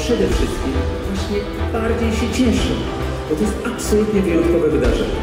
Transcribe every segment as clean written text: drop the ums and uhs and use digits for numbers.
przede wszystkim właśnie bardziej się cieszą, bo to jest absolutnie wyjątkowe wydarzenie.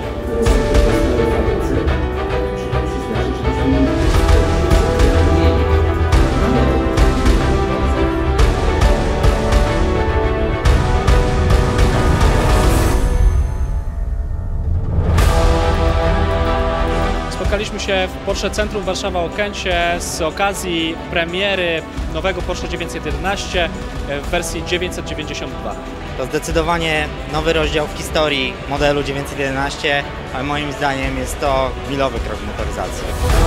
Spotkaliśmy się w Porsche Centrum Warszawa-Okęcie z okazji premiery nowego Porsche 911 w wersji 992. To zdecydowanie nowy rozdział w historii modelu 911, ale moim zdaniem jest to milowy krok w motoryzacji.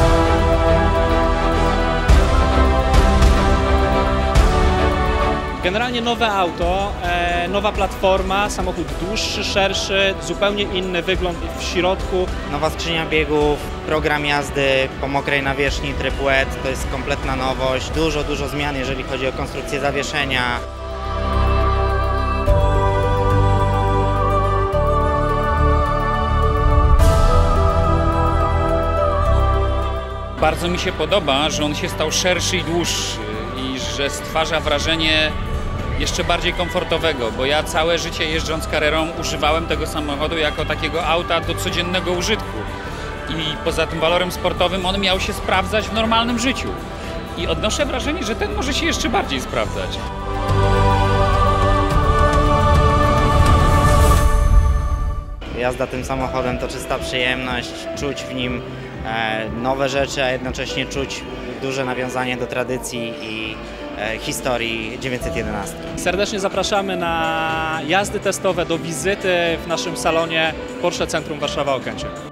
Generalnie nowe auto, nowa platforma, samochód dłuższy, szerszy, zupełnie inny wygląd w środku. Nowa skrzynia biegów, program jazdy po mokrej nawierzchni tryb wet, to jest kompletna nowość. Dużo zmian, jeżeli chodzi o konstrukcję zawieszenia. Bardzo mi się podoba, że on się stał szerszy i dłuższy i że stwarza wrażenie jeszcze bardziej komfortowego, bo ja całe życie jeżdżąc Carrerą używałem tego samochodu jako takiego auta do codziennego użytku i poza tym walorem sportowym on miał się sprawdzać w normalnym życiu i odnoszę wrażenie, że ten może się jeszcze bardziej sprawdzać. Jazda tym samochodem to czysta przyjemność, czuć w nim nowe rzeczy, a jednocześnie czuć duże nawiązanie do tradycji i historii 911. Serdecznie zapraszamy na jazdy testowe, do wizyty w naszym salonie Porsche Centrum Warszawa-Okęcie.